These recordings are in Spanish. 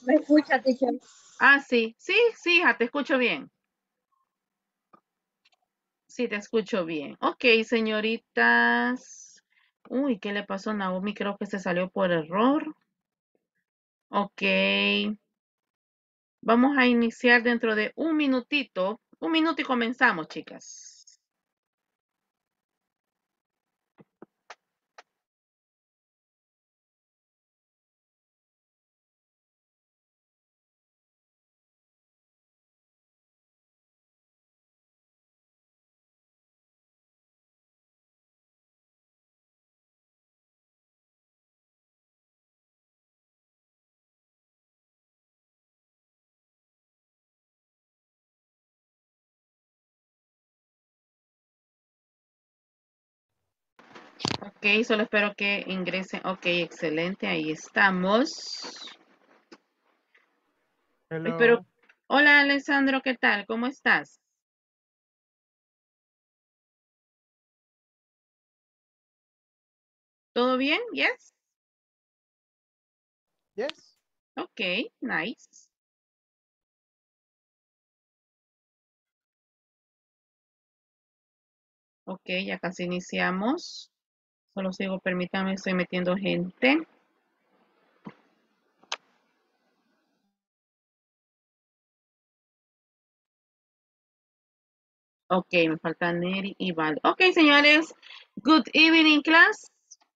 ¿Me escucha, teacher? Ah, sí, sí, hija, te escucho bien. Sí, te escucho bien. Ok, señoritas. Uy, ¿qué le pasó a Naomi? Creo que se salió por error. Ok, vamos a iniciar dentro de un minutito. Un minuto y comenzamos, chicas. Ok, solo espero que ingresen. Ok, excelente, ahí estamos. Espero. Hello. Hola, Alessandro, ¿qué tal? ¿Cómo estás? ¿Todo bien? Yes. Yes. Ok, nice. Ok, ya casi iniciamos. Solo sigo, permítanme, estoy metiendo gente. Ok, me falta Neri y Val. Ok, señores. Good evening, class.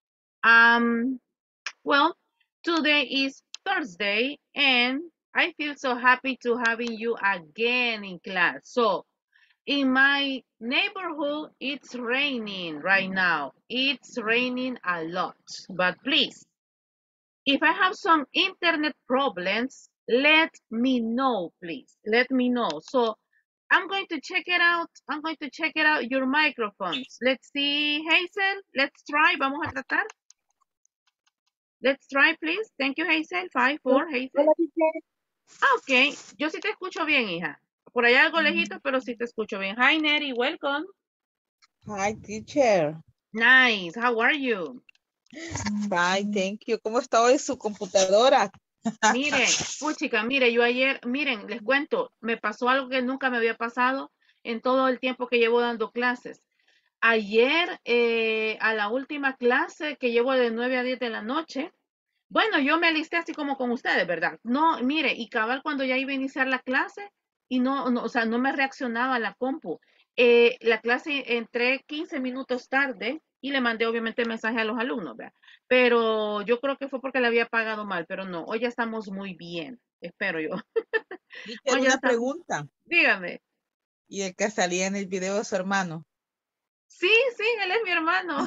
Um, well, today is Thursday, and I feel so happy to having you again in class. So, in my neighborhood, it's raining right now. It's raining a lot. But please, if I have some internet problems, let me know, please. Let me know. So I'm going to check it out. I'm going to check it out your microphones. Let's see, Hazel. Let's try. Vamos a tratar. Let's try, please. Thank you, Hazel. 5, 4, Hazel. Hola, teacher. Ah, ok. Yo sí te escucho bien, hija. Por allá algo lejito, pero sí te escucho bien. Hi, Neri. Welcome. Hi, teacher. Nice. How are you? Bye, thank you. ¿Cómo está hoy su computadora? Miren, puchica, mire, yo ayer, miren, les cuento, me pasó algo que nunca me había pasado en todo el tiempo que llevo dando clases. Ayer, a la última clase que llevo de 9 a 10 de la noche, bueno, yo me alisté así como con ustedes, ¿verdad? No, mire, y cabal cuando ya iba a iniciar la clase y o sea, no me reaccionaba la compu. La clase entré 15 minutos tarde y le mandé obviamente mensaje a los alumnos, ¿verdad? Pero yo creo que fue porque le había pagado mal, pero no, hoy ya estamos muy bien, espero yo. Teacher, Hoy ya una estamos, pregunta. dígame. Y el que salía en el video de su hermano. Sí, sí, él es mi hermano.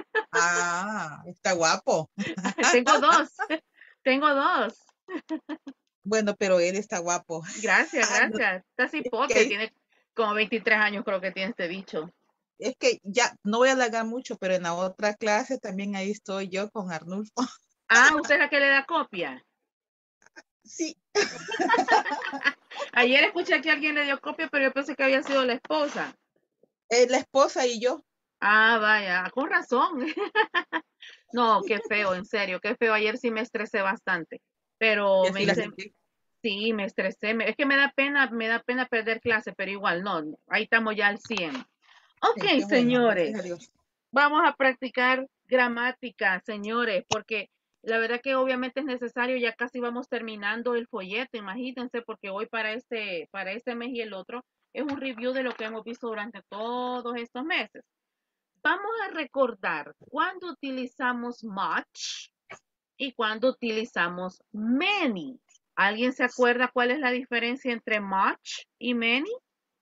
Ah, está guapo. Tengo dos, tengo dos. Bueno, pero él está guapo. Gracias, No, gracias. Está es cipote, que, tiene como 23 años creo que tiene este bicho. es que ya no voy a alargar mucho, pero en la otra clase también ahí estoy yo con Arnulfo. Ah, usted es la que le da copia. Sí, Ayer escuché que alguien le dio copia, pero yo pensé que había sido la esposa. es la esposa y yo. Ah, vaya, con razón. No, qué feo, en serio, qué feo. Ayer sí me estresé bastante, Y pero me así la hice, sentí. sí, me estresé. Es que me da pena perder clase, pero igual, no, ahí estamos ya al 100. Ok, Qué bueno, gracias a señores, Dios. vamos a practicar gramática, señores, porque la verdad que obviamente es necesario, ya casi vamos terminando el folleto, imagínense, porque hoy para este mes y el otro es un review de lo que hemos visto durante todos estos meses. Vamos a recordar cuándo utilizamos much y cuándo utilizamos many. ¿Alguien se acuerda cuál es la diferencia entre much y many?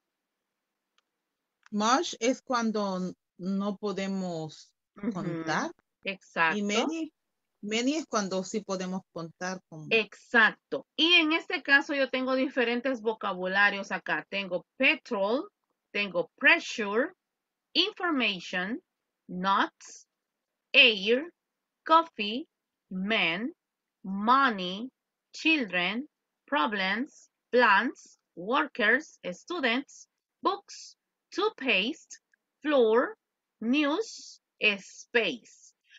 Much es cuando no podemos Ujú, contar. Y exacto. many es cuando sí podemos contar con. Exacto. Y en este caso yo tengo diferentes vocabularios acá. Tengo petrol, tengo pressure, information, nuts, air, coffee, men, money, children, problems, plants, workers, students, books, toothpaste, floor, news, space.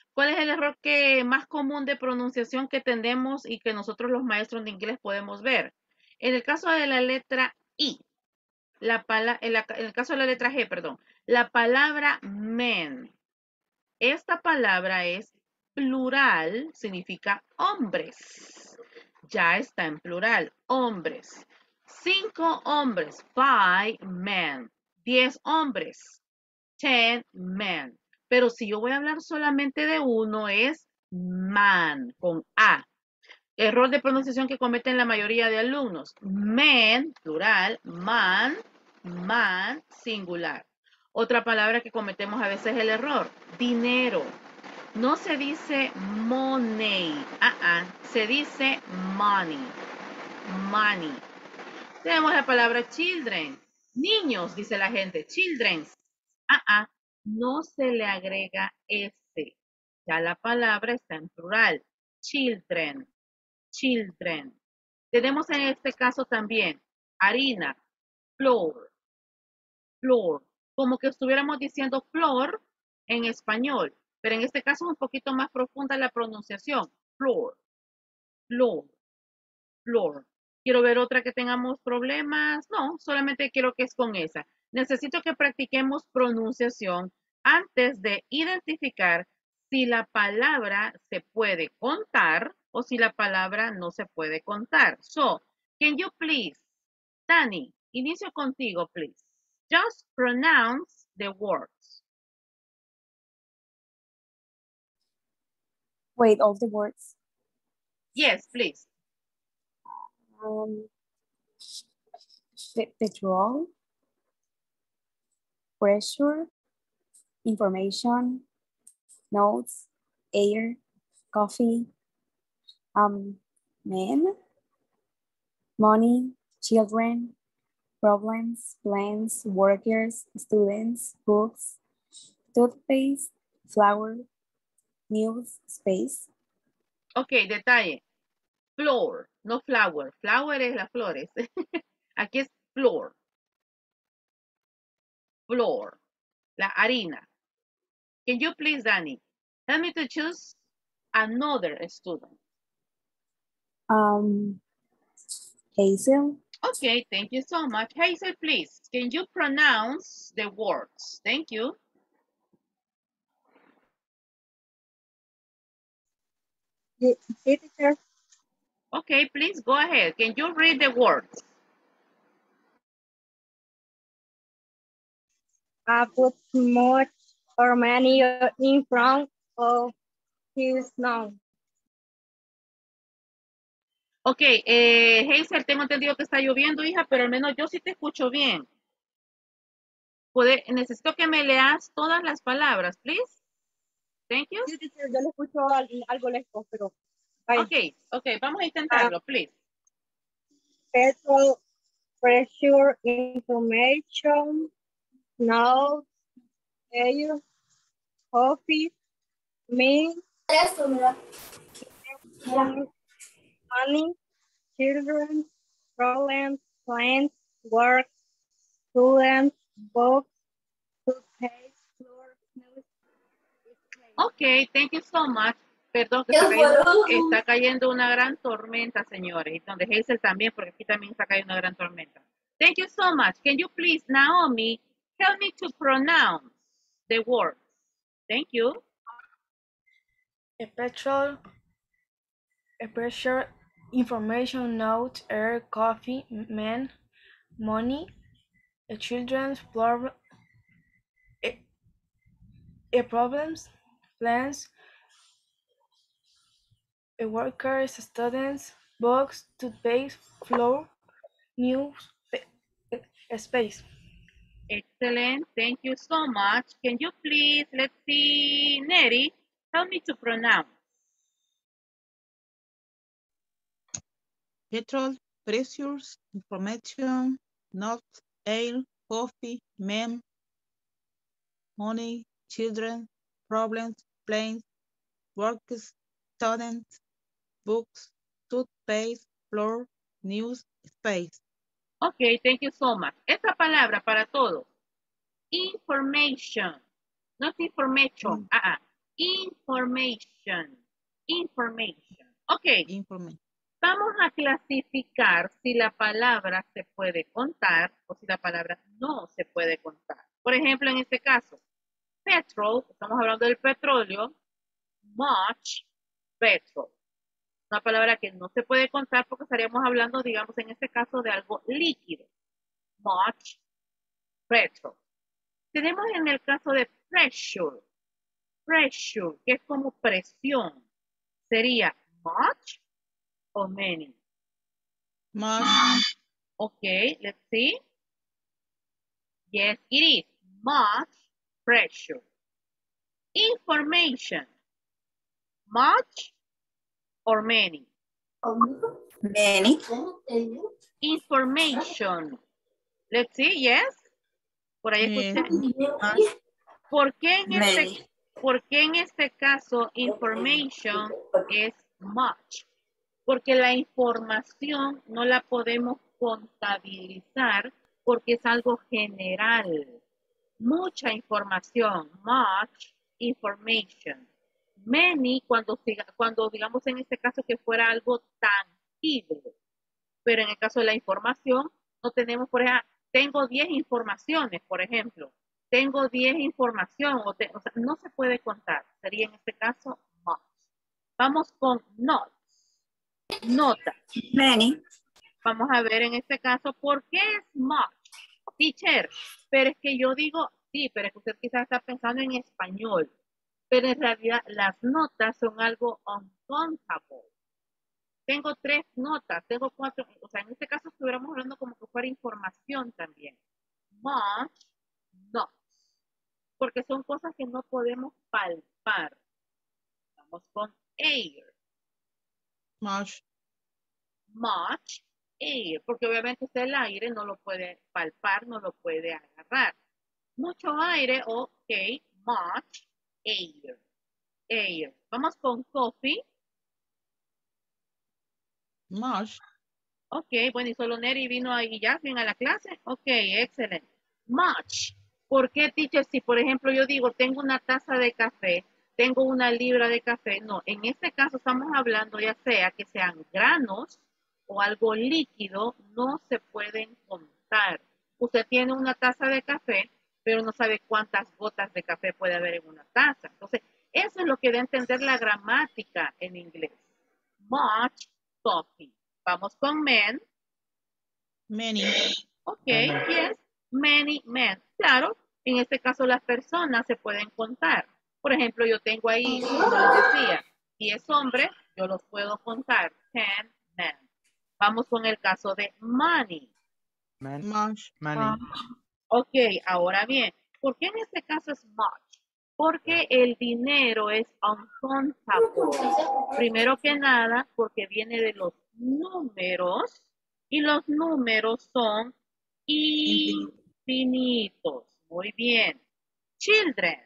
¿Cuál es el error que más común de pronunciación que tenemos y que nosotros los maestros de inglés podemos ver? En el caso de la letra I, en el caso de la letra G, perdón, la palabra men. Esta palabra es plural, significa hombres. Ya está en plural, hombres. 5 hombres, 5 men. 10 hombres, 10 men. Pero si yo voy a hablar solamente de uno, es man, con A. Error de pronunciación que cometen la mayoría de alumnos. Men, plural, man, singular. Otra palabra que cometemos a veces es el error, dinero. No se dice money, se dice money, money. Tenemos la palabra children, niños, dice la gente, children. No se le agrega S. Ya la palabra está en plural, children, children. Tenemos en este caso también harina, flour, floor, como que estuviéramos diciendo flor en español, pero en este caso es un poquito más profunda la pronunciación. Floor, floor, floor. Quiero ver otra que tengamos problemas. No, solamente quiero que es con esa. Necesito que practiquemos pronunciación antes de identificar si la palabra se puede contar o si la palabra no se puede contar. So, can you please, Dani, inicio contigo, please. Just pronounce the words. Wait, all the words. Yes, please. Petrol, pressure, information, notes, air, coffee, men, money, children, problems, plans, workers, students, books, toothpaste, flower, news, space. Ok, detalle. Floor, no flower. Flower es las flores. Aquí es floor. Floor. La harina. Can you please, Danny, help me to choose another student? Hazel. Okay, thank you so much. Hazel, please, can you pronounce the words? Thank you. Okay, please go ahead. Can you read the words? Put much or many in front of his noun. Ok, Hazel, tengo entendido que está lloviendo, hija, pero al menos yo sí te escucho bien. Necesito que me leas todas las palabras, please. Thank you. Sí, yo le escucho algo lejos, pero... Ok, vamos a intentarlo, please. Petrol, pressure, information, notes, air, coffee, men, money, children, problems, plans, work, students, books, toothpaste, floor, news, Ok, thank you so much. Perdón que está cayendo una gran tormenta, señores. Y donde Hazel también, porque aquí también está cayendo una gran tormenta. Thank you so much. Can you please, Naomi, help me to pronounce the words? Thank you. A petrol, a pressure, information, note, air, coffee, men, money, a children's problem, a problems, plans, a workers, students, books, toothpaste, floor, news, space. Excellent. Thank you so much. Can you please, let's see, Neri, help me to pronounce? Petrol, pressures, information, notes, air, coffee, men, money, children, problems, planes, works, students, books, toothpaste, floor, news, space. Ok, thank you so much. Esta palabra para todos. Information. No es information. Information. Information. Ok. Information. Vamos a clasificar si la palabra se puede contar o si la palabra no se puede contar. Por ejemplo, en este caso, petrol, estamos hablando del petróleo, much petrol. Una palabra que no se puede contar porque estaríamos hablando, digamos, en este caso de algo líquido. Much petrol. Tenemos en el caso de pressure. Pressure, que es como presión. Sería much o many. Much. Okay, let's see. Yes, it is. Much pressure. Information. Much or many? Many. Information. Let's see, yes. Por ahí escuché. ¿Por qué en este caso information es much? Porque la información no la podemos contabilizar porque es algo general. Mucha información, much information. Many, cuando digamos en este caso que fuera algo tangible. Pero en el caso de la información, no tenemos, por ejemplo, tengo 10 informaciones, por ejemplo. Tengo 10 información, o sea, no se puede contar. Sería en este caso much. Vamos con notes. Notas. Many. Vamos a ver en este caso, ¿por qué es much? Teacher, pero es que yo digo, sí, pero es que usted quizás está pensando en español. Pero en realidad las notas son algo uncountable. Tengo 3 notas, tengo 4, o sea, en este caso estuviéramos hablando como que fuera información también. Much notes. Porque son cosas que no podemos palpar. Vamos con air. Much. Much air, porque obviamente usted el aire no lo puede palpar, no lo puede agarrar. Mucho aire, ok, much air. Air. Vamos con coffee. Much. Ok, bueno, y solo Neri vino ahí ya, a la clase. Ok, excelente. Much. ¿Por qué, teacher? Si, por ejemplo, yo digo, tengo una taza de café, tengo una libra de café. No, en este caso estamos hablando ya sea que sean granos o algo líquido, no se pueden contar. Usted tiene una taza de café, pero no sabe cuántas gotas de café puede haber en una taza. Entonces, eso es lo que da a entender la gramática en inglés. Much coffee. Vamos con men. Many. Ok, yes. Many men. Claro, en este caso las personas se pueden contar. Por ejemplo, yo tengo ahí, como les decía, 10 hombres, yo los puedo contar. 10 men. Vamos con el caso de money. Much. Ok, ahora bien, ¿por qué en este caso es much? Porque el dinero es uncountable. Primero que nada, porque viene de los números y los números son infinitos. Muy bien. Children.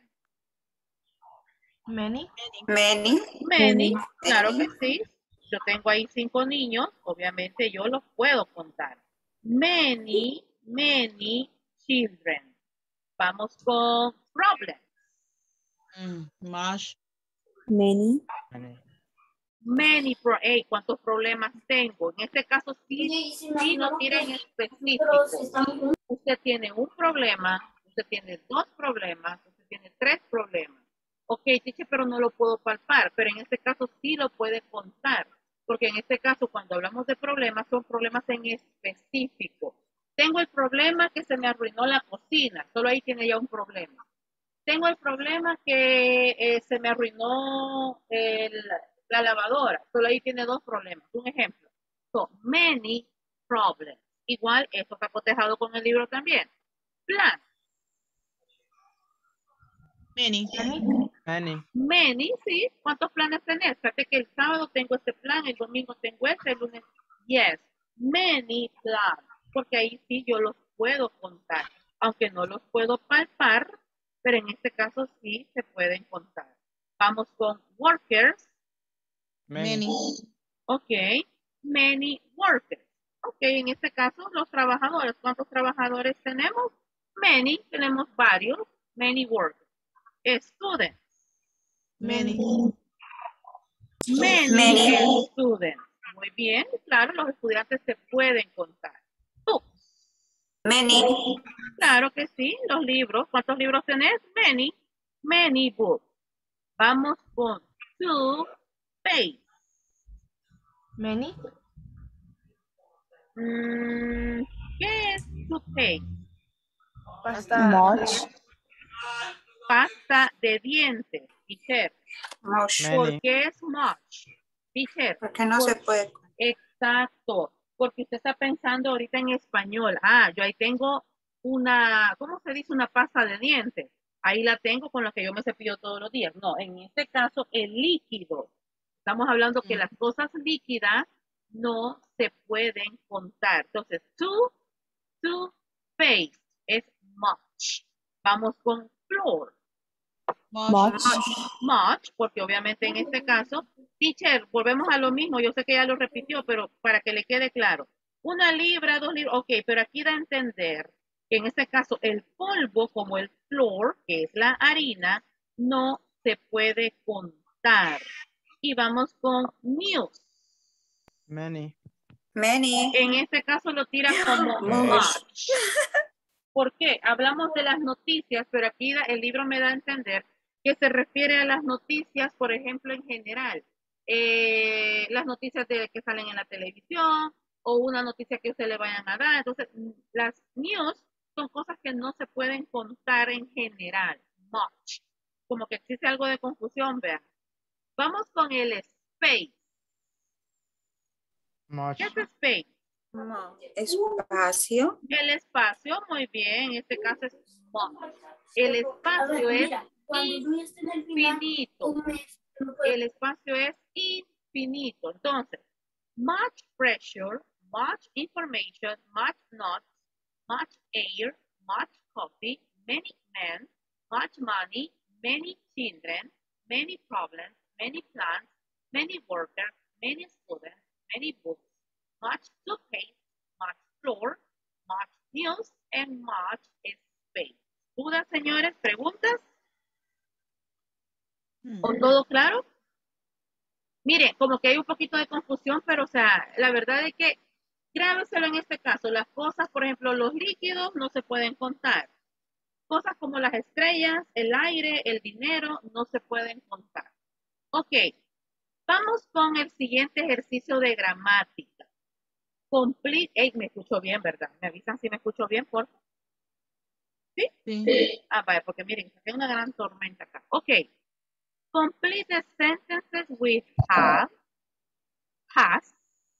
Many. Many. Many, claro que sí. Yo tengo ahí 5 niños, obviamente yo los puedo contar. Many, many children. Vamos con problems. Much. Many. Many, ¿cuántos problemas tengo? En este caso sí no tira en específico. Usted tiene un problema, usted tiene 2 problemas, usted tiene 3 problemas. Ok, dice, pero no lo puedo palpar, pero en este caso sí lo puede contar, porque en este caso cuando hablamos de problemas son problemas en específico. Tengo el problema que se me arruinó la cocina, solo ahí tiene ya un problema. Tengo el problema que se me arruinó la lavadora, solo ahí tiene 2 problemas. Un ejemplo, so many problems. Igual, esto está cotejado con el libro también. Plan. Many. Many, sí. ¿Cuántos planes tenés? Fíjate que el sábado tengo este plan, el domingo tengo este, el lunes. Yes, many plans. Porque ahí sí yo los puedo contar. Aunque no los puedo palpar, pero en este caso sí se pueden contar. Vamos con workers. Many. Ok, many workers. Ok, en este caso los trabajadores. ¿Cuántos trabajadores tenemos? Many, tenemos varios. Many workers. Students. Many. Many students. Muy bien, claro, los estudiantes se pueden contar. Books. Many. Claro que sí, los libros. ¿Cuántos libros tenés? Many books. Vamos con toothpaste. Many. ¿Qué es toothpaste? Pasta. Much. Pasta de dientes, teacher. Much. ¿Por qué es much? Teacher. Porque no se puede. Exacto. Porque usted está pensando ahorita en español. Ah, yo ahí tengo una, ¿cómo se dice? Una pasta de dientes. Ahí la tengo con la que yo me cepillo todos los días. No, en este caso, el líquido. Estamos hablando que las cosas líquidas no se pueden contar. Entonces, toothpaste es much. Vamos con floor. Much, porque obviamente en este caso, teacher, volvemos a lo mismo, yo sé que ya lo repitió, pero para que le quede claro, 1 libra, 2 libras, ok, pero aquí da a entender que en este caso el polvo, como el flour, que es la harina, no se puede contar. Y vamos con news. Many. En este caso lo tira como much. ¿Por qué? Hablamos de las noticias, pero aquí el libro me da a entender que se refiere a las noticias, por ejemplo, en general. Las noticias que salen en la televisión o una noticia que usted le vayan a dar. Entonces, las news son cosas que no se pueden contar en general. Much. Como que existe algo de confusión, vean. Vamos con el space. Much. ¿Qué es space? Espacio. El espacio, muy bien, en este caso es much. El espacio es infinito. El espacio es infinito. Entonces, much pressure, much information, much notes, much air, much coffee, many men, much money, many children, many problems, many plants, many workers, many students, many books, much toothpaste, much flour, much news, and much space. ¿Dudas, señores? ¿Preguntas? ¿O todo claro? Mire, como que hay un poquito de confusión, pero o sea, la verdad es que grábeselo en este caso. Las cosas, por ejemplo, los líquidos no se pueden contar. Cosas como las estrellas, el aire, el dinero, no se pueden contar. Ok, vamos con el siguiente ejercicio de gramática. Complete, me escucho bien, ¿verdad? ¿Me avisan si me escucho bien, por favor? ¿Sí? Sí. Ah, vaya, porque miren, hay una gran tormenta acá. Ok. Complete the sentences with have, has,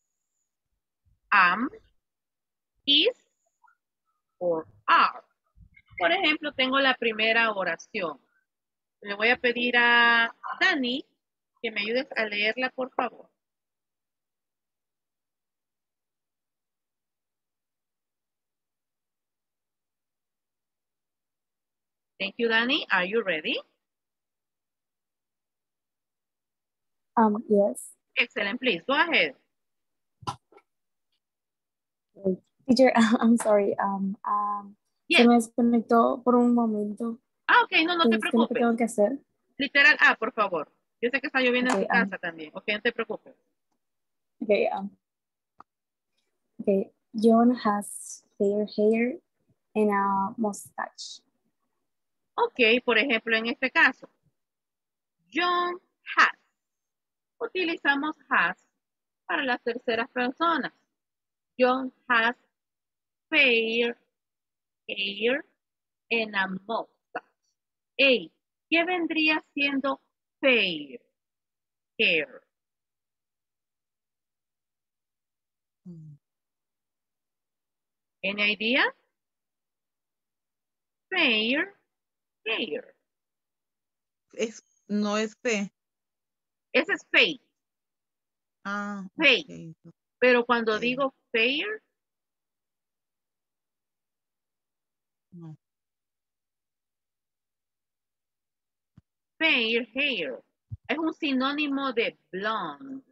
am, is, or are. Por ejemplo, tengo la primera oración. Le voy a pedir a Dani que me ayudes a leerla, por favor. Thank you, Dani. Are you ready? Yes. Excellent, please. Go ahead. Teacher, I'm sorry. Yes. Se me desconectó por un momento. Ah, ok, no te ¿Qué es lo que preocupes. tengo que hacer? Literal, por favor. Yo sé que está lloviendo en Okay, tu casa también. Ok, no te preocupes. Okay. Okay. John has fair hair and a mustache. Ok, por ejemplo, en este caso, John has. Utilizamos has para las terceras personas. John has fair hair and a mustache. Hey, ¿qué vendría siendo fair hair? Any idea? Fair hair. No es P. Ese es fair. Ah, Fair. okay. Pero cuando Okay. digo fair, No. fair hair es un sinónimo de blonde.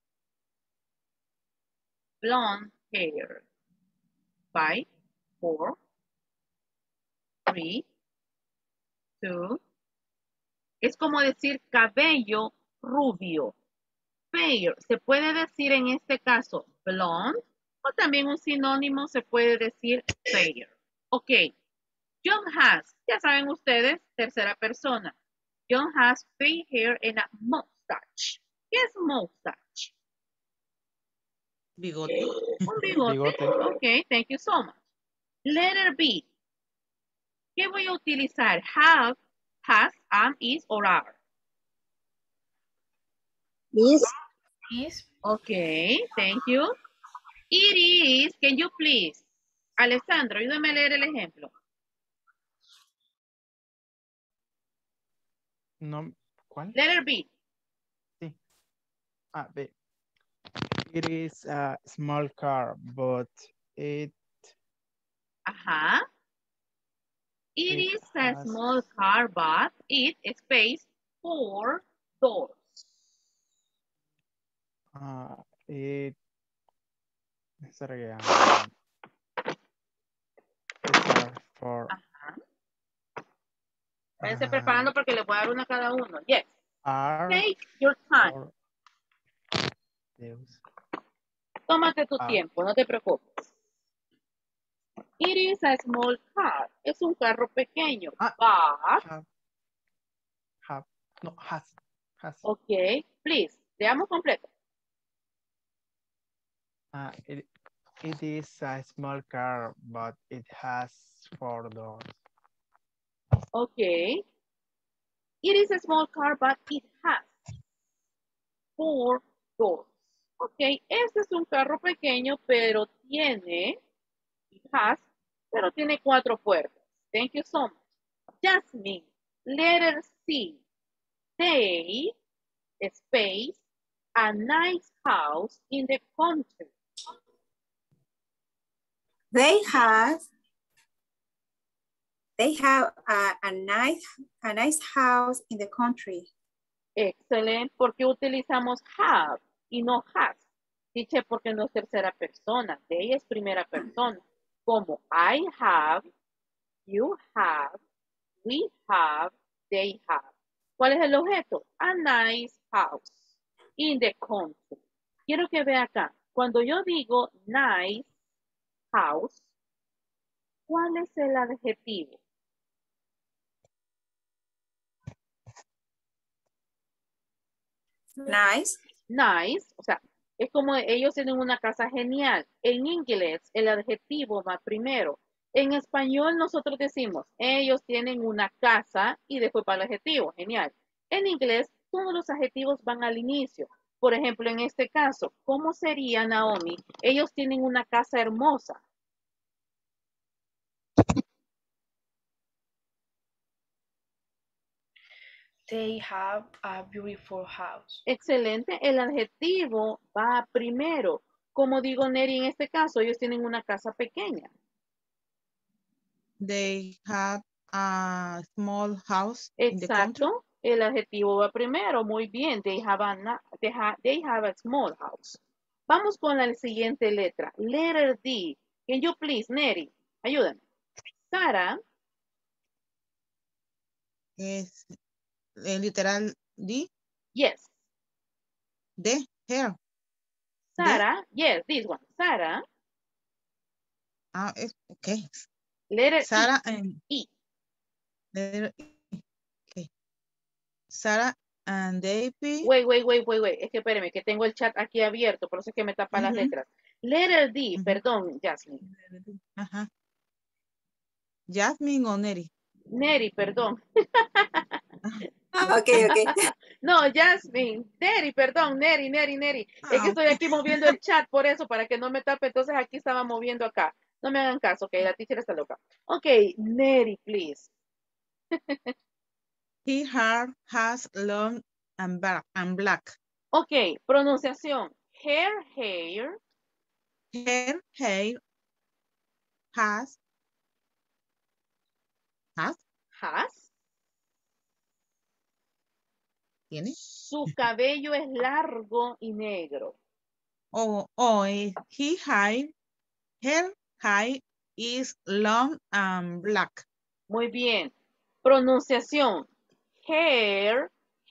Blonde hair. 5, 4, 3, 2, Es como decir cabello rubio. Fair, se puede decir en este caso blonde o también un sinónimo se puede decir fair. Ok, John has, ya saben ustedes, tercera persona. John has fair hair and a mustache. ¿Qué es mustache? Bigote. Un bigote. Bigote. Ok, thank you so much. Letter B. ¿Qué voy a utilizar? Have, has, am, is, or are. Is. Is. Okay, thank you. It is, can you please? Alessandro, ayúdame a leer el ejemplo. No, ¿cuál? Letter B. Sí. Ah, B. It is a small car, but it Ajá. It It is a has- small car, but it space 4 doors. it sorry, it's for Váyanse preparando porque les voy a dar una a cada uno. Yes. are Take your time. for Deus. Tómate tu Ah. tiempo, no te preocupes. It is a small car. Es un carro pequeño. But, Have no has ok, please, leamos completo. It is a small car, but it has 4 doors. Ok. It is a small car, but it has 4 doors. Ok, este es un carro pequeño, pero tiene, it has, pero tiene 4 puertas. Thank you so much. Jasmine, letter C. They, space, a nice house in the country. They have a nice house in the country. Excelente. ¿Por qué utilizamos have y no has? Dice porque no es tercera persona. They es primera persona. Como I have, you have, we have, they have. ¿Cuál es el objeto? A nice house in the country. Quiero que vea acá. Cuando yo digo nice house, ¿cuál es el adjetivo? Nice. Nice, o sea, es como ellos tienen una casa genial. En inglés, el adjetivo va primero. En español, nosotros decimos, ellos tienen una casa y después para el adjetivo, genial. En inglés, todos los adjetivos van al inicio. Por ejemplo, en este caso, ¿cómo sería, Naomi? Ellos tienen una casa hermosa. They have a beautiful house. Excelente, el adjetivo va primero. Como digo, Neri, en este caso, ellos tienen una casa pequeña. They have a small house in the country. Exacto, el adjetivo va primero. Muy bien, they have a small house. Vamos con la siguiente letra. Letter D. Can you please, Neri? Ayúdame. Sara. Es el literal D. Yes. De hair. Sara. Yes, this one. Sara. Okay. Letter Sarah E. and E. letter E. Okay. Sarah and David. Wait. Es que espéreme, que tengo el chat aquí abierto, por eso es que me tapa las letras. Letter D, perdón, Jasmine. Ajá. Jasmine o Neri. Neri, perdón. Ok. No, Jasmine. Neri, perdón, Neri. Es que estoy aquí moviendo el chat por eso, para que no me tape. Entonces aquí estaba moviendo acá. No me hagan caso, ok, la teacher está loca. Ok, Neri, please. He has long and black. Ok, pronunciación. Hair. Her hair has. ¿Tiene? Su cabello es largo y negro. Her hair is long and black. Muy bien. Pronunciación. hair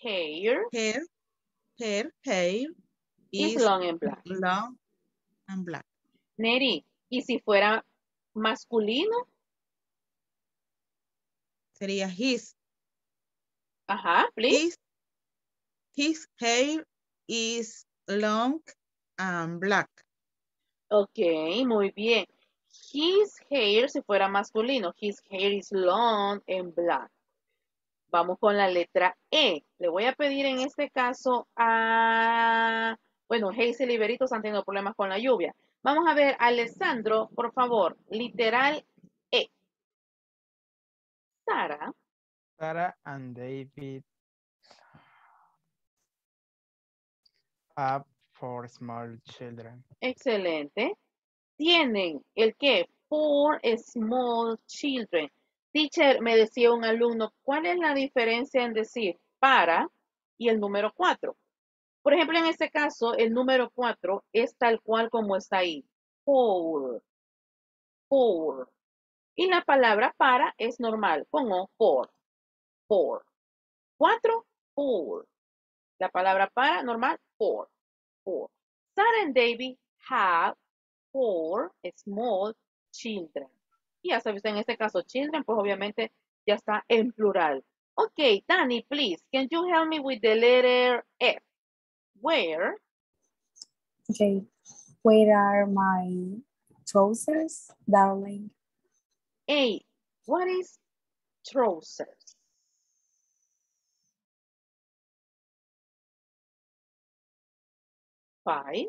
Hair is is long and black. long and black. Neri, ¿y si fuera masculino? Sería his. Ajá, please. His hair is long and black. Ok, muy bien. His hair, si fuera masculino, his hair is long and black. Vamos con la letra E. Le voy a pedir en este caso a... Bueno, Hazel y Berito están teniendo problemas con la lluvia. Vamos a ver, Alessandro, por favor, literal E. Sara. Sarah and David have 4 small children. Excelente. Tienen el qué? 4 small children. Teacher, me decía un alumno, ¿cuál es la diferencia en decir para y el número 4? Por ejemplo, en este caso, el número 4 es tal cual como está ahí. Four. Y la palabra para es normal, con O, four. 4, four. La palabra para, normal, four. Sarah and David have 4 small children. Y ya sabes, en este caso, children, pues obviamente ya está en plural. Ok, Dani, please, can you help me with the letter F? Where? Okay. Where are my trousers, darling? A, what is trousers? Five,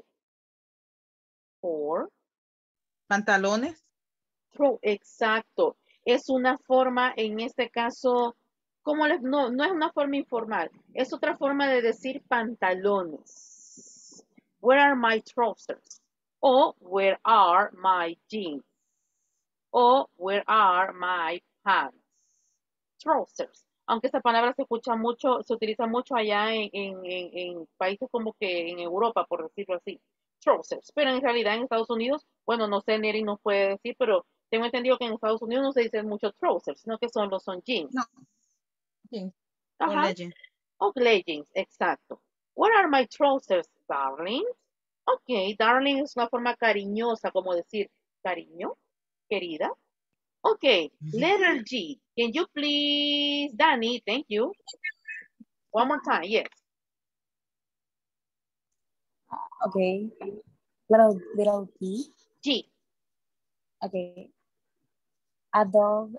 four, Pantalones. exacto. Es una forma, en este caso, no es una forma informal, es otra forma de decir pantalones. Where are my trousers? O where are my jeans? O where are my pants? Trousers. Aunque esta palabra se escucha mucho, se utiliza mucho allá en países como que en Europa, por decirlo así. Trousers. Pero en realidad en Estados Unidos, bueno, no sé, Neri nos puede decir, pero tengo entendido que en Estados Unidos no se dice mucho trousers, sino que son jeans. No. Jeans. Ajá. O leggings. O leggings, exacto. What are my trousers, darling? Ok, darling es una forma cariñosa, como decir cariño, querida. Ok, letter G. Can you please, Danny, thank you. One more time, yes. Okay. Little G. G. Okay. A dog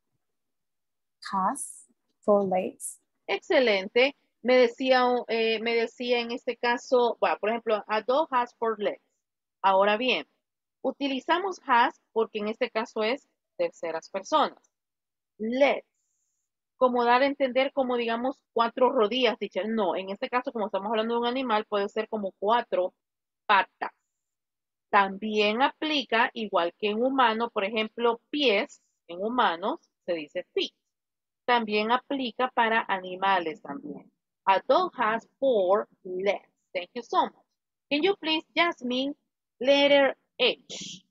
has 4 legs. Excelente. Me decía en este caso, bueno, por ejemplo, a dog has 4 legs. Ahora bien, utilizamos has porque en este caso es terceras personas. Legs. Como dar a entender como digamos 4 rodillas, teacher. No, en este caso como estamos hablando de un animal puede ser como 4 patas. También aplica igual que en humano, por ejemplo, pies en humanos se dice feet. También aplica para animales también. A dog has 4 legs. Thank you so much. Can you please, Jasmine, letter H?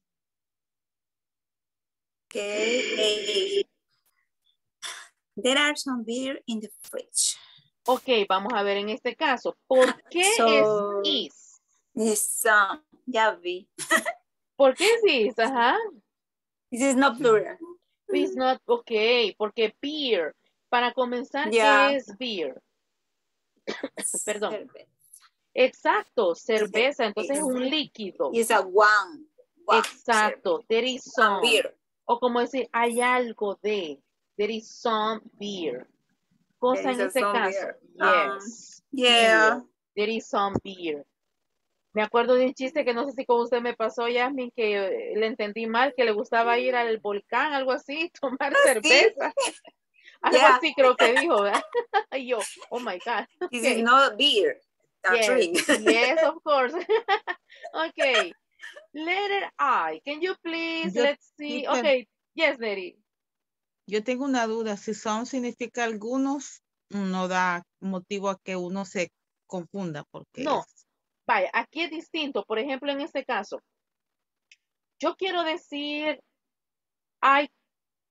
Okay. There are some beer in the fridge. Ok, vamos a ver en este caso. ¿Por qué So, es is? It's ya vi. ¿Por qué es is? Ajá. This is not plural. It's not, ok, porque beer. Para comenzar, Yeah. ¿qué es beer? Perdón. Cerveza. Exacto, cerveza. Entonces es un líquido. It's a one. Exacto. Cerveza. There is some. Beer. O como decir, hay algo de. There is some beer. Cosa en este caso. Beer. Yes. Yeah. Beer. There is some beer. Me acuerdo de un chiste que no sé si con usted me pasó, Yasmin, que le entendí mal, que le gustaba ir al volcán, algo así, tomar cerveza. Sí. Algo Yeah. así creo que dijo, ¿verdad? Y yo, oh my God. This Okay. is not beer. A Yes, drink. yes, of course. Okay. Letter I. Can you please, let's see. Okay. Yes, Neri. Yo tengo una duda. Si son significa algunos, no da motivo a que uno se confunda. Porque No. Vaya, aquí es distinto. Por ejemplo, en este caso, yo quiero decir I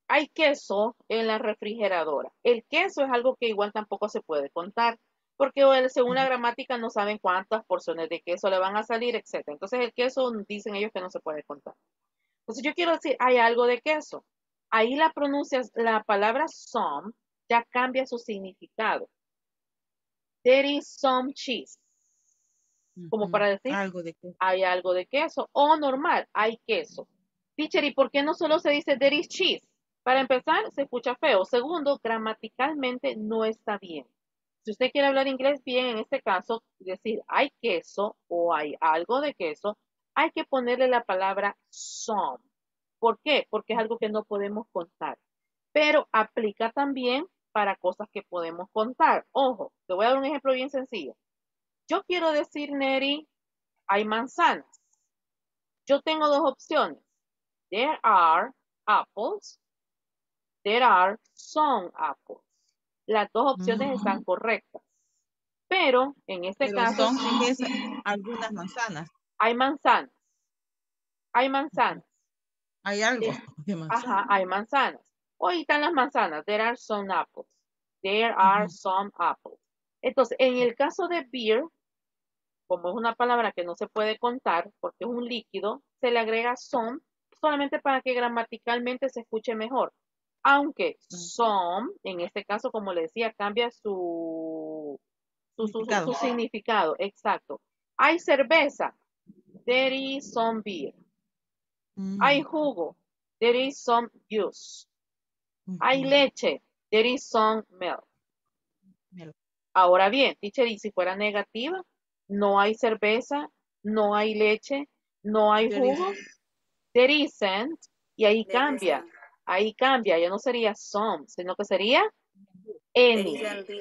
hay queso en la refrigeradora. El queso es algo que igual tampoco se puede contar, porque según la gramática no saben cuántas porciones de queso le van a salir, etc. Entonces el queso dicen ellos que no se puede contar. Entonces yo quiero decir, hay algo de queso. Ahí la palabra some ya cambia su significado. There is some cheese. Como para decir, Algo de que. hay algo de queso. O normal, hay queso. Teacher, ¿y por qué no solo se dice there is cheese? Para empezar, se escucha feo. Segundo, gramaticalmente no está bien. Si usted quiere hablar inglés bien, en este caso, decir hay queso o hay algo de queso, hay que ponerle la palabra some. ¿Por qué? Porque es algo que no podemos contar. Pero aplica también para cosas que podemos contar. Ojo, te voy a dar un ejemplo bien sencillo. Yo quiero decir, Neri, hay manzanas. Yo tengo dos opciones. There are apples. There are some apples. Las dos opciones están correctas. Pero en este Pero caso son algunas manzanas. hay manzanas. Hay manzanas. Hay algo de manzana. Ajá, hay manzanas. Hoy están las manzanas. There are some apples. There are some apples. Entonces, en el caso de beer, como es una palabra que no se puede contar porque es un líquido, se le agrega some solamente para que gramaticalmente se escuche mejor. Aunque some, en este caso, como le decía, cambia su significado. Exacto. Hay cerveza. There is some beer. Hay jugo. There is some juice. Hay leche. There is some milk. Ahora bien, teacher, y si fuera negativa, no hay cerveza, no hay leche, no hay jugo. There isn't. Y ahí cambia. Ahí cambia. Ya no sería some, sino que sería any.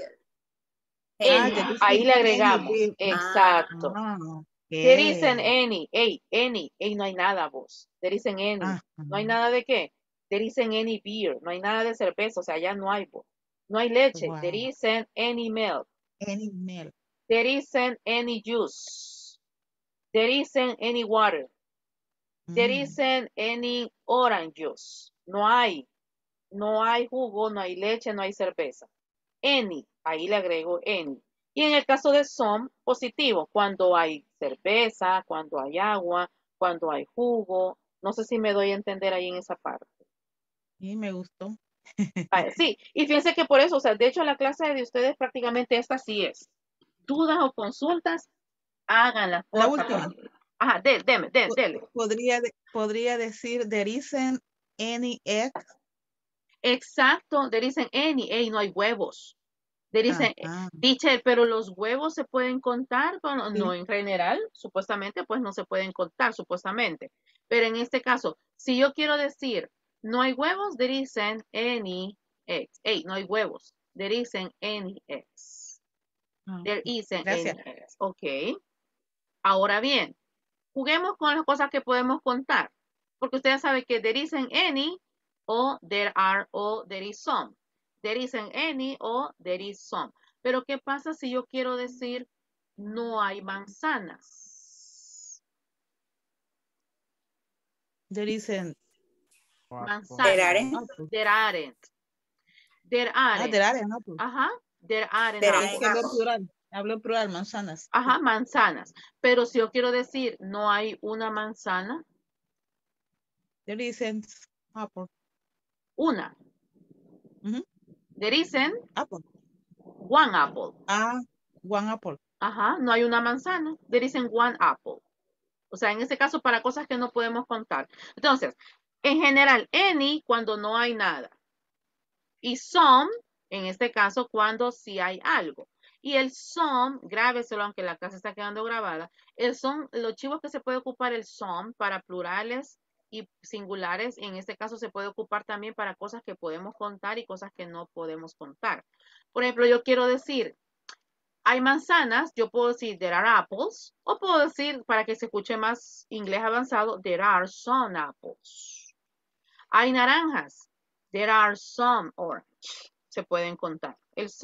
Any. Ahí le agregamos. Exacto. There isn't any. Any. No hay nada, vos. There isn't any. No hay nada de qué. There isn't any beer. No hay nada de cerveza. O sea, ya no hay, vos. No hay leche. Wow. There isn't any milk. Any milk. There isn't any juice. There isn't any water. There isn't any orange juice. No hay jugo, no hay leche, no hay cerveza. Any, ahí le agrego any. Y en el caso de some, positivo, cuando hay cerveza, cuando hay agua, cuando hay jugo. No sé si me doy a entender ahí en esa parte. Sí, me gustó. Sí, y fíjense que por eso, o sea, de hecho la clase de ustedes prácticamente esta sí es. Dudas o consultas, háganlas. La última. Ajá, dele. Podría decir, there isn't any egg. Exacto, there isn't any, no hay huevos. There isn't, teacher, pero los huevos se pueden contar, bueno, Sí. no en general, supuestamente, pues no se pueden contar, supuestamente. Pero en este caso, si yo quiero decir, no hay huevos, there isn't any eggs. No hay huevos. There isn't any eggs. There isn't any eggs. Ok. Ahora bien, juguemos con las cosas que podemos contar. Porque usted sabe que there isn't any, o there are, o there is some. There isn't any, o there is some. Pero ¿qué pasa si yo quiero decir no hay manzanas? There isn't. Manzanas. There aren't. There aren't. There aren't apples. Ajá. There aren't apples. Hablo plural, manzanas. Ajá, manzanas. Pero si yo quiero decir no hay una manzana. There isn't apple. Una. There isn't apple. One apple. One apple. Ajá, no hay una manzana. There isn't one apple. O sea, en este caso para cosas que no podemos contar. Entonces, en general, any cuando no hay nada. Y some, en este caso, cuando sí hay algo. Y el some, grábeselo, aunque la clase está quedando grabada. El some, los chivos que se puede ocupar el some para plurales y singulares, en este caso se puede ocupar también para cosas que podemos contar y cosas que no podemos contar. Por ejemplo, yo quiero decir, hay manzanas, yo puedo decir there are apples, o puedo decir, para que se escuche más inglés avanzado, there are some apples. Hay naranjas, there are some orange. Se pueden contar. El some,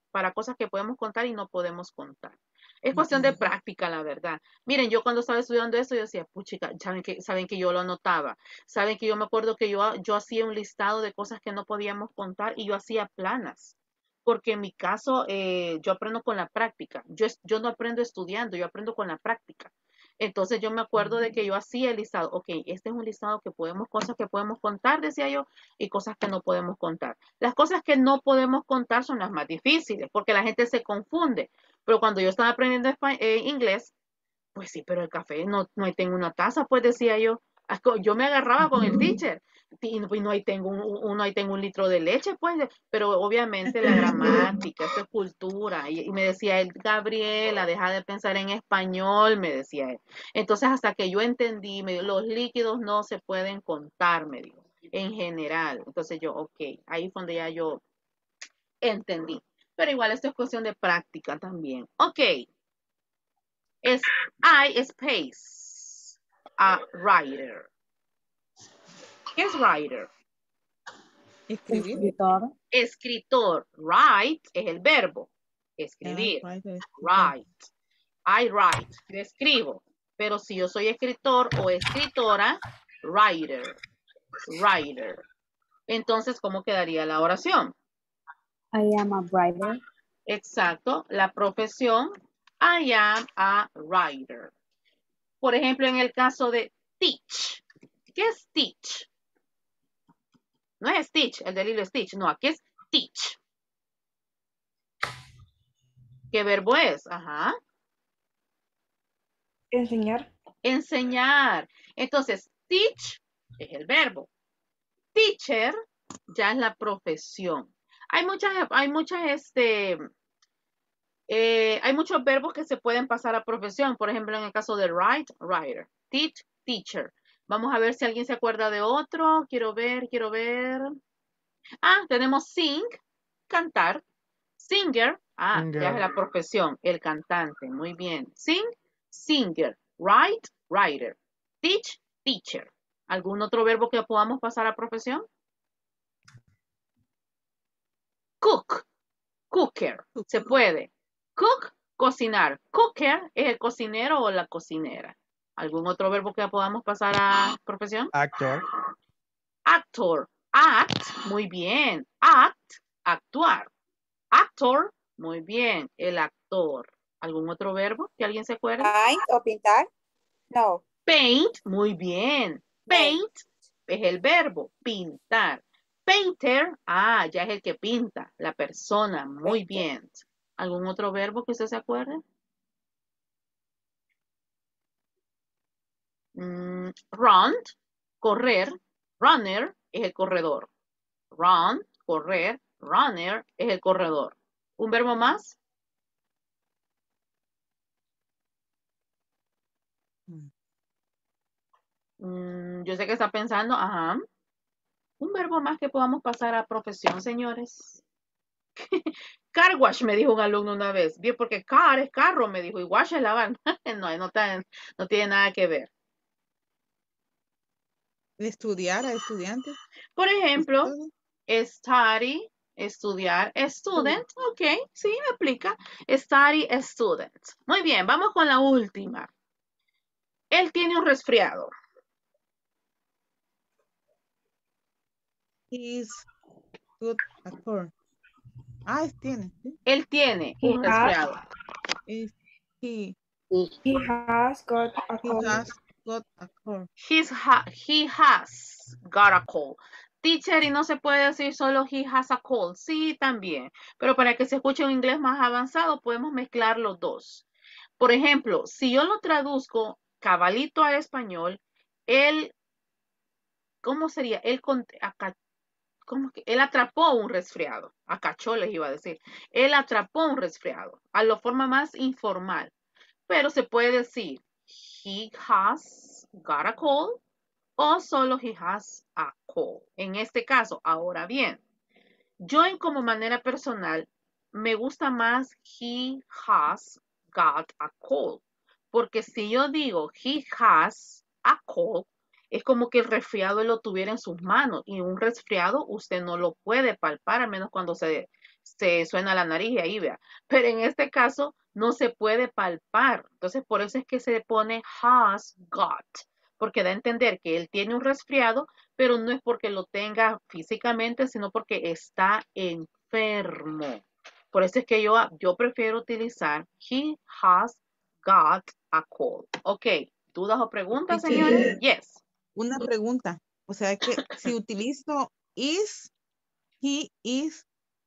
para cosas que podemos contar y no podemos contar. Es cuestión de práctica, la verdad. Miren, yo cuando estaba estudiando esto, yo decía, puchica, saben que yo lo anotaba. Saben que yo me acuerdo que yo hacía un listado de cosas que no podíamos contar y yo hacía planas. Porque en mi caso, yo aprendo con la práctica. Yo no aprendo estudiando, yo aprendo con la práctica. Entonces yo me acuerdo de que yo hacía el listado. Ok, este es un listado cosas que podemos contar, decía yo, y cosas que no podemos contar. Las cosas que no podemos contar son las más difíciles, porque la gente se confunde. Pero cuando yo estaba aprendiendo inglés, pues sí, pero el café no tengo una taza, pues decía yo. Yo me agarraba con el teacher. Y no ahí tengo ahí tengo un litro de leche, pues, pero obviamente la gramática, esto es cultura. Y me decía él, Gabriela, deja de pensar en español, me decía él. Entonces, hasta que yo entendí, me dijo, los líquidos no se pueden contar, me dijo, en general. Entonces yo, ok, ahí fue donde ya yo entendí. Pero igual esto es cuestión de práctica también. Ok. Es I space a writer. ¿Qué es writer? Escribir. Escritor. Escritor. Write es el verbo. Escribir. Write. I write. Yo escribo. Pero si yo soy escritor o escritora, writer. Writer. Entonces, ¿cómo quedaría la oración? I am a writer. Exacto. La profesión, I am a writer. Por ejemplo, en el caso de teach. ¿Qué es teach? No es Stitch, el de Lilo Stitch. No, aquí es teach. ¿Qué verbo es? Ajá. Enseñar. Enseñar. Entonces, teach es el verbo. Teacher ya es la profesión. Hay muchos verbos que se pueden pasar a profesión. Por ejemplo, en el caso de write, writer. Teach, teacher. Vamos a ver si alguien se acuerda de otro. Quiero ver. Ah, tenemos sing, cantar. Singer, Singer. ya es la profesión, el cantante. Muy bien. Sing, singer. Write, writer. Teach, teacher. ¿Algún otro verbo que podamos pasar a profesión? Cook, cooker. Se puede. Cook, cocinar. Cooker es el cocinero o la cocinera. ¿Algún otro verbo que podamos pasar a profesión? Actor. Actor. Act, muy bien. Act, actuar. Actor, muy bien. El actor. ¿Algún otro verbo que alguien se acuerde? Paint o pintar. No. Paint, muy bien. Paint es el verbo, pintar. Painter, ya es el que pinta, la persona, muy bien. ¿Algún otro verbo que usted se acuerde? Run, correr. Runner es el corredor. Run, correr. Runner es el corredor. ¿Un verbo más? Yo sé que está pensando, ajá. Un verbo más que podamos pasar a profesión, señores. Car wash, me dijo un alumno una vez. Bien, porque car es carro, me dijo, y wash es lavar. No tiene nada que ver. Estudiar a estudiantes. Por ejemplo, study, estudiar, student, ok, sí, me aplica. Study, student. Muy bien, vamos con la última. Él tiene un resfriado. He's good actor. Tiene. ¿sí? Él tiene un resfriado. He has got a cold. has got a cold. He has got a cold. Teacher, y no se puede decir solo he has a cold. Sí, también. Pero para que se escuche un inglés más avanzado, podemos mezclar los dos. Por ejemplo, si yo lo traduzco cabalito al español, él, ¿cómo sería? Él atrapó un resfriado. Acachó, les iba a decir. Él atrapó un resfriado. A la forma más informal. Pero se puede decir, he has got a cold. O solo he has a cold. En este caso, ahora bien, yo como manera personal, me gusta más he has got a cold. Porque si yo digo he has a cold, es como que el resfriado él lo tuviera en sus manos. Y un resfriado usted no lo puede palpar, a menos cuando se se suena la nariz y ahí vea. Pero en este caso no se puede palpar. Entonces por eso es que se pone has got. Porque da a entender que él tiene un resfriado, pero no es porque lo tenga físicamente, sino porque está enfermo. Por eso es que yo prefiero utilizar he has got a cold. Ok, ¿dudas o preguntas, Teacher, señores? Yes. una pregunta. O sea que si utilizo is, he is,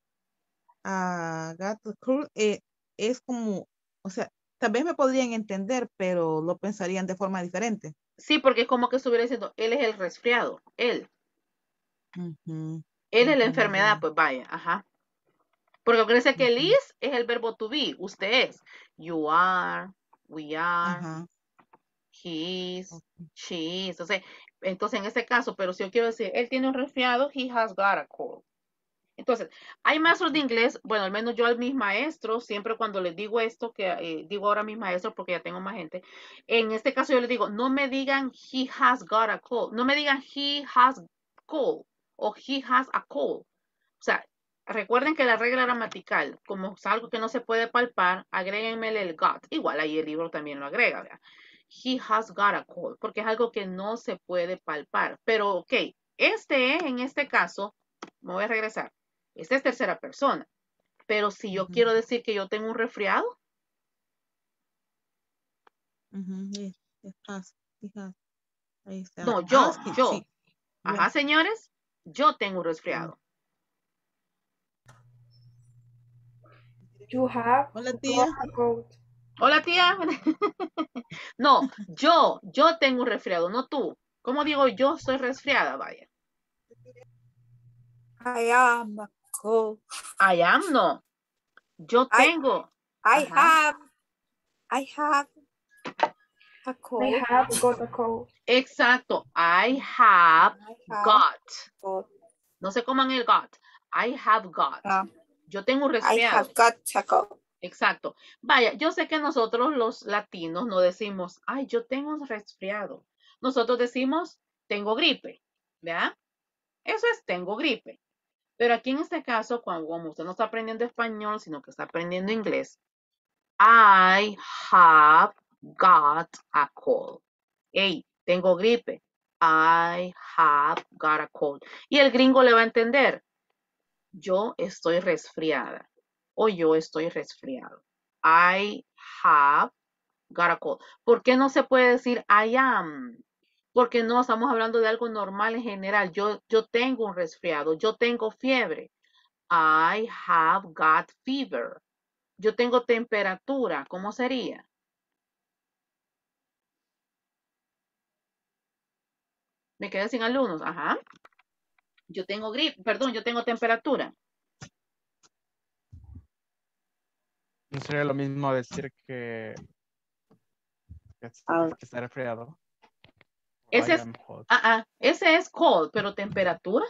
got the cold, es como, o sea, tal vez me podrían entender, pero lo pensarían de forma diferente. Sí, porque es como que estuviera diciendo, él es el resfriado, él. Ujú, Él es la ujú, enfermedad, ya. pues vaya, ajá. Porque parece que el Ujú, is es el verbo to be, usted es. You are, we are, ajá. he is, Ok. she is. Entonces en este caso, pero si yo quiero decir, él tiene un resfriado, he has got a cold. Entonces, hay maestros de inglés, bueno, al menos yo a mis maestros, siempre cuando les digo esto, que digo ahora a mis maestros porque ya tengo más gente, en este caso yo les digo, no me digan he has got a cold, no me digan he has cold o he has a cold. O sea, recuerden que la regla gramatical, como es algo que no se puede palpar, agréguenme el got. Igual ahí el libro también lo agrega, ¿verdad? He has got a cold, porque es algo que no se puede palpar. Pero, ok, en este caso, me voy a regresar. Esta es tercera persona. Pero si yo Ujú, quiero decir que yo tengo un resfriado, ujú, yes, he has. Ahí está. no, Ah, sí, sí. Ajá, Ya. señores, yo tengo un Sí. resfriado. You have Hola, got tía. a cold. Hola, tía. No, yo tengo un resfriado, no tú. ¿Cómo digo yo soy resfriada? Vaya. I am cold. I am, no. Yo I tengo. I Ajá. have I have a I cold. have got a cold. Exacto. I have I have got. got No se coman el got. I have got. Yo tengo un I resfriado. have got a cold. Exacto. Vaya, yo sé que nosotros los latinos no decimos, ay, yo tengo un resfriado. Nosotros decimos, tengo gripe. ¿Verdad? Eso es, tengo gripe. Pero aquí en este caso, como usted no está aprendiendo español, sino que está aprendiendo inglés, I have got a cold. Hey, tengo gripe. I have got a cold. Y el gringo le va a entender. Yo estoy resfriada. O yo estoy resfriado. I have got a cold. ¿Por qué no se puede decir I am? Porque no estamos hablando de algo normal en general. Yo tengo un resfriado. Yo tengo fiebre. I have got fever. Yo tengo temperatura. ¿Cómo sería? Me quedé sin alumnos. Ajá. Yo tengo gripe. Perdón, yo tengo temperatura. No sería lo mismo decir que está resfriado. Ese I es, am hot. ese es cold, pero temperatura.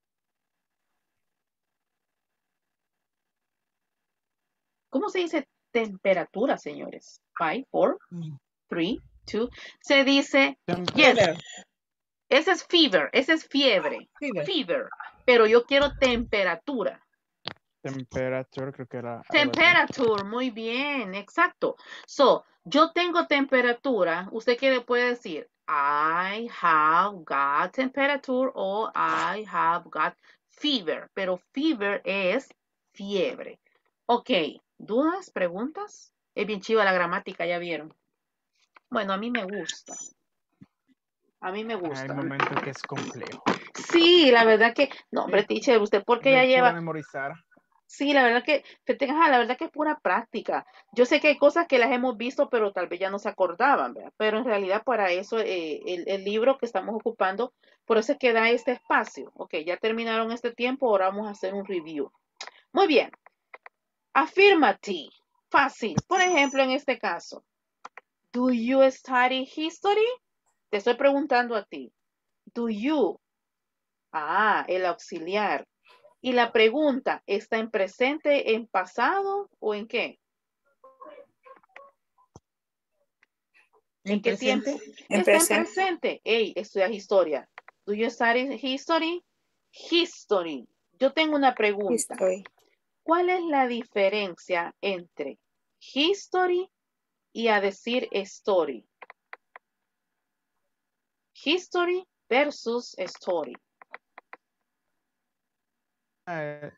¿Cómo se dice temperatura, señores? 5, 4, 3, 2. Se dice, yes, Fever. ese es fever, ese es fiebre. Fever. Fever. Pero yo quiero temperatura. Temperature, creo que era algo así. Temperature, muy bien, exacto. So, yo tengo temperatura. Usted puede decir, I have got temperature o I have got fever. Pero fever es fiebre. Ok, ¿dudas, preguntas? Es bien chiva la gramática, ya vieron. Bueno, a mí me gusta. A mí me Hay gusta. momentos que es complejo. Sí, la verdad que, no, hombre, teacher, usted porque ya De pura lleva. memorizar. Sí, la verdad que, la verdad que es pura práctica. Yo sé que hay cosas que las hemos visto, pero tal vez ya no se acordaban, ¿verdad? Pero en realidad para eso el libro que estamos ocupando, por eso es que da este espacio. Ok, ya terminaron este tiempo, ahora vamos a hacer un review. Muy bien. Affirmative. Fácil. Por ejemplo, en este caso, ¿do you study history? Te estoy preguntando a ti. ¿Do you? El auxiliar. Y la pregunta, ¿está en presente, en pasado o en qué? ¿En qué tiempo? En Está en presente. presente. Hey, estudias historia. Do you study history? History. Yo tengo una pregunta. History. ¿Cuál es la diferencia entre history y a decir story? History versus story. Eh,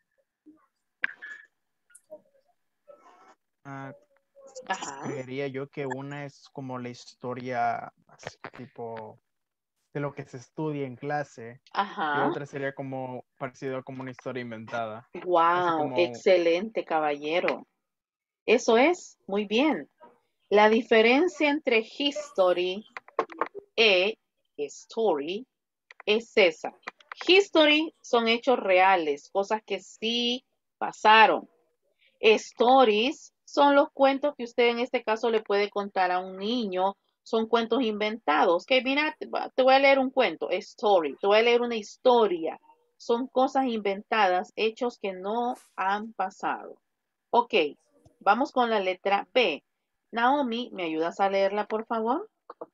ah, Ajá, creería yo que una es como la historia así, tipo de lo que se estudia en clase y ajá. otra sería como parecido como una historia inventada. Así Wow, como, excelente, caballero. Eso es, muy bien. La diferencia entre history e story es esa. History son hechos reales, cosas que sí pasaron. Stories son los cuentos que usted en este caso le puede contar a un niño. Son cuentos inventados. Que mira, te voy a leer un cuento, story. Te voy a leer una historia. Son cosas inventadas, hechos que no han pasado. Ok, vamos con la letra B. Naomi, ¿me ayudas a leerla, por favor?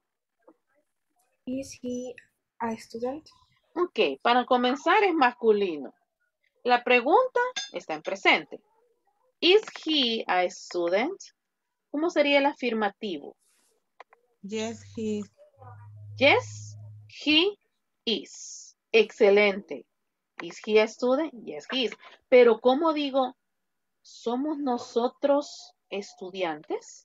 Is he a student? Ok, para comenzar es masculino. La pregunta está en presente. Is he a student? ¿Cómo sería el afirmativo? Yes, he is. Yes, he is. Excelente. Is he a student? Yes, he is. Pero ¿cómo digo? ¿Somos nosotros estudiantes?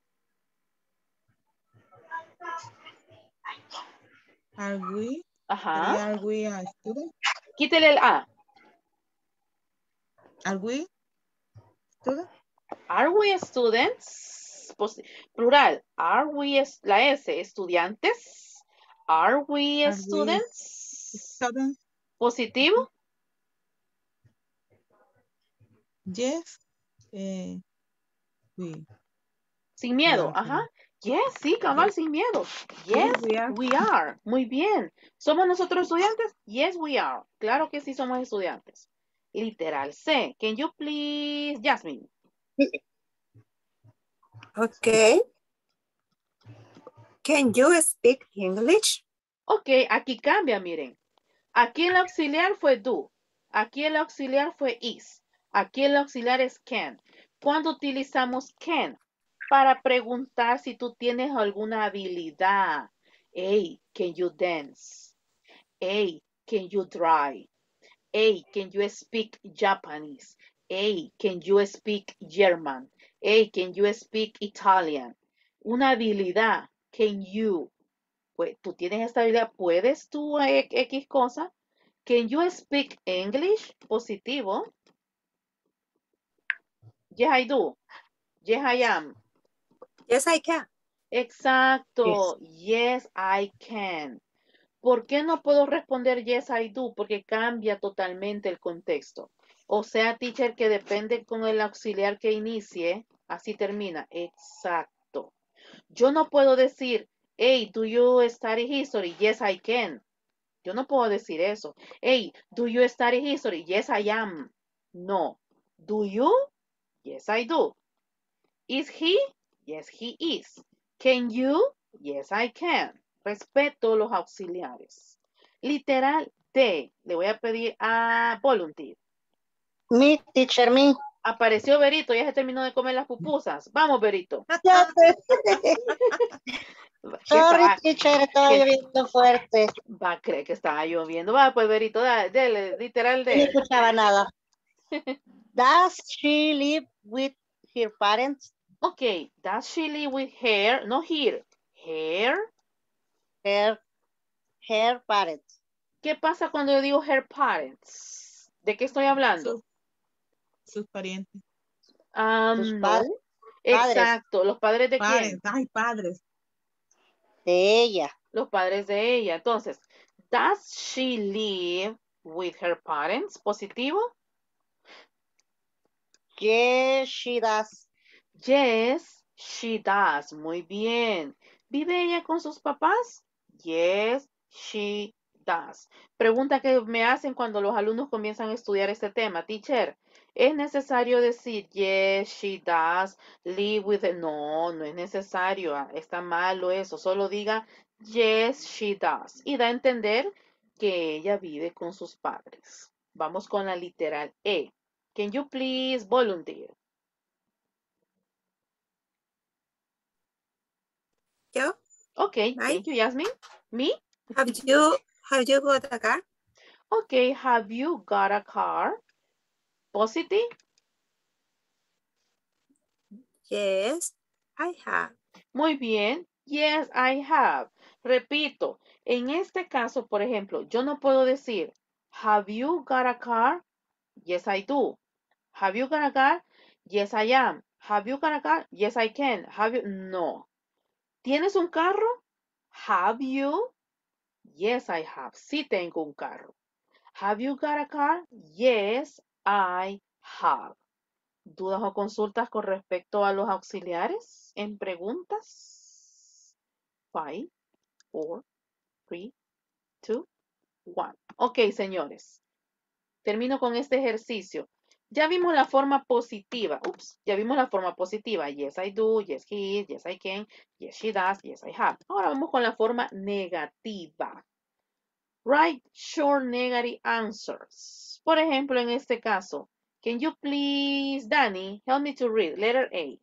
Are we? Ajá. Are we a student? Quítele el A. Are we student? Are we students? Plural. Are we, la S, estudiantes? Are we Are we students? student? Positivo. Yes. We Sin miedo. are Ajá. student. Yes, sí, cabal, sin miedo. Yes, we are. Muy bien. ¿Somos nosotros estudiantes? Yes, we are. Claro que sí somos estudiantes. Literal C. Can you please, Jasmine? Okay. Can you speak English? Ok, aquí cambia, miren. Aquí el auxiliar fue do. Aquí el auxiliar fue is. Aquí el auxiliar es can. ¿Cuándo utilizamos can? Para preguntar si tú tienes alguna habilidad. Hey, can you dance? Hey, can you drive? Hey, can you speak Japanese? Hey, can you speak German? Hey, can you speak Italian? Una habilidad. Can you? Pues tú tienes esta habilidad. ¿Puedes tú X cosa? Can you speak English? Positivo. Yes, I do. Yes, I am. Yes, I can. Exacto. Yes, I can. ¿Por qué no puedo responder yes, I do? Porque cambia totalmente el contexto. O sea, teacher, que depende con el auxiliar que inicie, así termina. Exacto. Yo no puedo decir, hey, do you study history? Yes, I can. Yo no puedo decir eso. Hey, do you study history? Yes, I am. No. Do you? Yes, I do. Is he? Yes, he is. Can you? Yes, I can. Respeto los auxiliares. Literal D. Le voy a pedir a Volunteer. Me, teacher, me. Apareció Berito, ya se terminó de comer las pupusas. Vamos, Berito. Ya sé. Sorry, Estaba, teacher, estaba lloviendo fuerte. va a creer que estaba lloviendo. Va, pues, Berito, dele, literal No D. escuchaba nada. Does she live with her parents? Ok, does she live with her? No here. Her. Her parents. ¿Qué pasa cuando yo digo her parents? ¿De qué estoy hablando? Sus parientes. Sus No. padres. Exacto. ¿Los padres de quién? Ay, padres. De ella. Los padres de ella. Entonces, does she live with her parents? Positivo. Yes, she does. Yes, she does. Muy bien. ¿Vive ella con sus papás? Yes, she does. Pregunta que me hacen cuando los alumnos comienzan a estudiar este tema. Teacher, ¿es necesario decir yes, she does, live with it? No, no es necesario. Está malo eso. Solo diga yes, she does. Y da a entender que ella vive con sus padres. Vamos con la literal E. Can you please volunteer? Yo, Okay, Right. thank you, Yasmin. Me? have you got a car? Okay, have you got a car? Positive? Yes, I have. Muy bien. Yes, I have. Repito, en este caso, por ejemplo, yo no puedo decir, have you got a car? Yes, I do. Have you got a car? Yes, I am. Have you got a car? Yes, I can. Have you? No. ¿Tienes un carro? Have you? Yes, I have. Sí tengo un carro. Have you got a car? Yes, I have. ¿Dudas o consultas con respecto a los auxiliares en preguntas? 5, 4, 3, 2, 1. Ok, señores. Termino con este ejercicio. Ya vimos la forma positiva. Ya vimos la forma positiva. Yes, I do. Yes, he is. Yes, I can. Yes, she does. Yes, I have. Ahora vamos con la forma negativa. Write short negative answers. Por ejemplo, en este caso, can you please, Danny, help me to read letter A?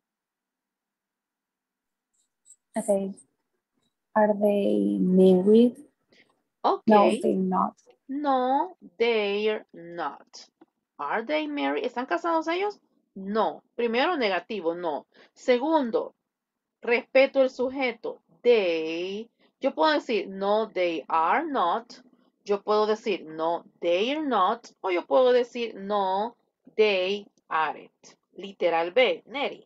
Okay. Are they married? Okay. No, they're not. No, they're not. Are they married? ¿Están casados ellos? No. Primero, negativo, no. Segundo, respeto el sujeto. They. Yo puedo decir, no, they are not. Yo puedo decir, no, they're not. O yo puedo decir, no, they aren't. Literal B, Neri.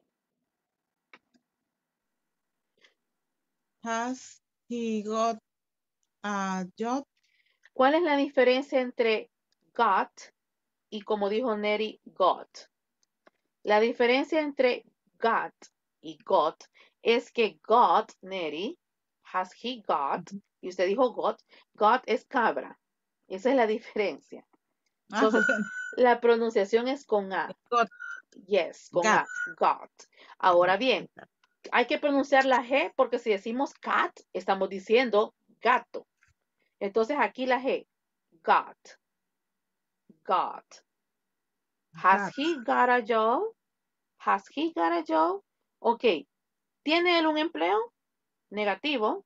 Has he got a job? ¿Cuál es la diferencia entre got y, como dijo Neri, got? La diferencia entre got y got es que got, Neri, has he got, y usted dijo got es cabra. Esa es la diferencia. Entonces, la pronunciación es con A. Got. Yes, con Got. A, got. Ahora bien, hay que pronunciar la G porque si decimos cat, estamos diciendo gato. Entonces aquí la G, got. Got. Has he got a job? Has he got a job? Ok. ¿Tiene él un empleo? Negativo.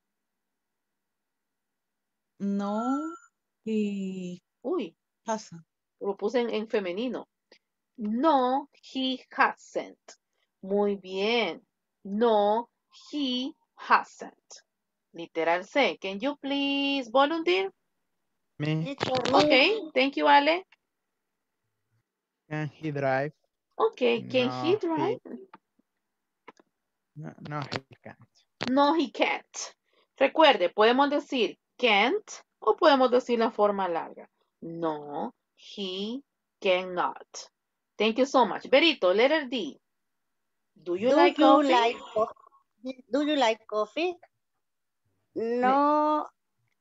No, he Uy, hasn't. lo puse en femenino. No, he hasn't. Muy bien. No, he hasn't. Literal C. Can you please volunteer? Me, Okay, thank you, Ale. can he drive? Okay, can he No, drive? No, he can't. No, he can't. Recuerde, podemos decir can't o podemos decir la forma larga. No, he cannot. Thank you so much. Berito, letter D. Do you like coffee? Do you like coffee? No,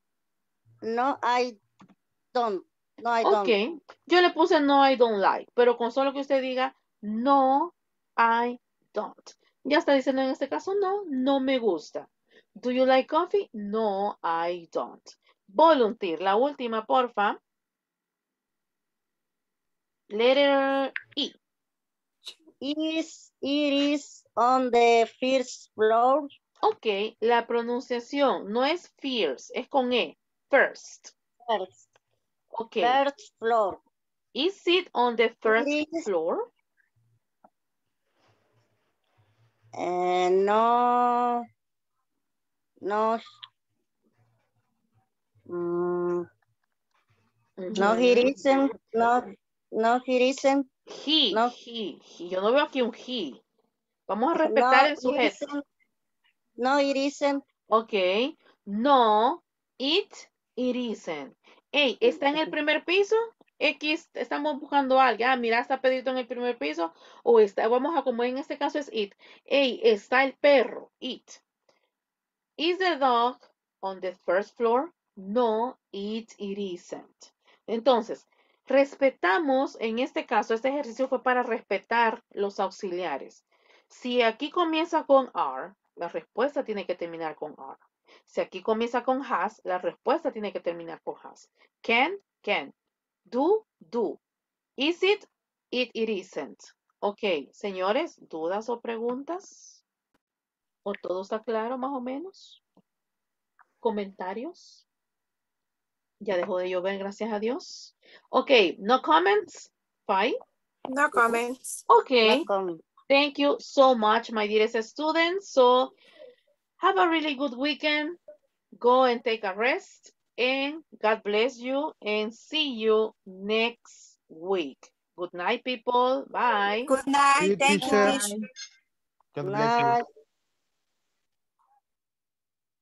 I don't. No, I don't. Ok, yo le puse no, I don't like, pero con solo que usted diga no, I don't. Ya está diciendo en este caso no, no me gusta. Do you like coffee? No, I don't. Volunteer, la última, porfa. Letter E. It is on the first floor. Ok, la pronunciación no es fierce, es con E. First. Ok. First floor. Is it on the first floor? No. No, no, he isn't. No, he isn't. He. Yo no veo aquí un he. Vamos a No, respetar el sujeto. No, it isn't. Ok. No, it isn't. Hey, ¿está en el primer piso? X, estamos buscando a alguien. Ah, mira, está Pedrito en el primer piso. O está, vamos a como en este caso es it. Hey, está el perro. It. Is the dog on the first floor? No, it isn't. Entonces, respetamos, en este caso, este ejercicio fue para respetar los auxiliares. Si aquí comienza con are, la respuesta tiene que terminar con are. Si aquí comienza con has, la respuesta tiene que terminar con has. Can. Do. Is it it isn't. Ok, señores, ¿dudas o preguntas? ¿O todo está claro más o menos? ¿Comentarios? Ya dejó de llover, gracias a Dios. Ok, no comments? Fine. No comments. Okay, Not coming. thank you so much, my dearest students. So, have a really good weekend. Go and take a rest. And God bless you. And see you next week. Good night, people. Bye. Good See night. you, Thank you, teacher. teacher. God bless you. Night.